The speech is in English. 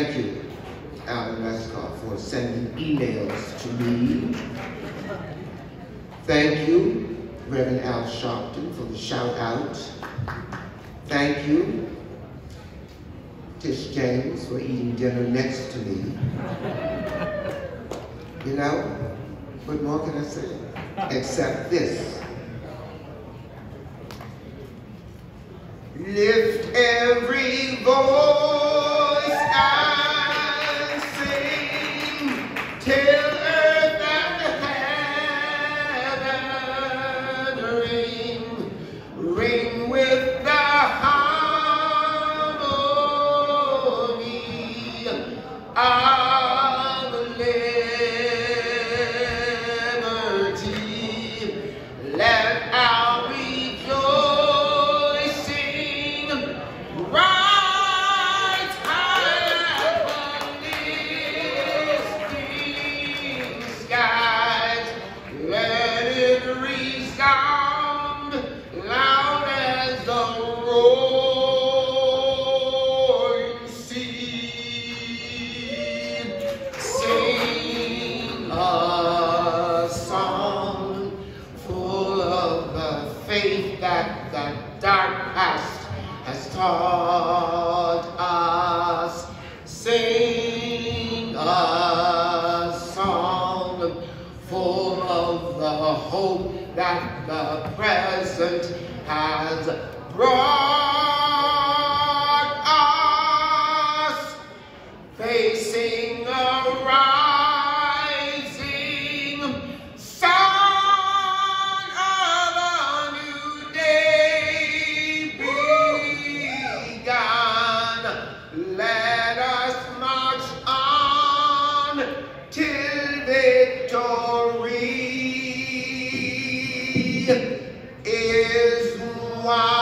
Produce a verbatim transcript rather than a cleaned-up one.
Thank you, Alan Westcott, for sending emails to me. Thank you, Reverend Al Sharpton, for the shout out. Thank you, Tish James, for eating dinner next to me. You know, what more can I say? Except this. Lift every voice and sing till earth and heaven ring, ring with the harmony of liberty. Let our rejoicing rise high above listing skies. Let it resound loud as the roaring sea. Sing a song full of the faith that the dark past has taught us. Sing a song full of the hope that the present has brought us. Facing a rising sun of a new day begun. Let us march on till victory is won.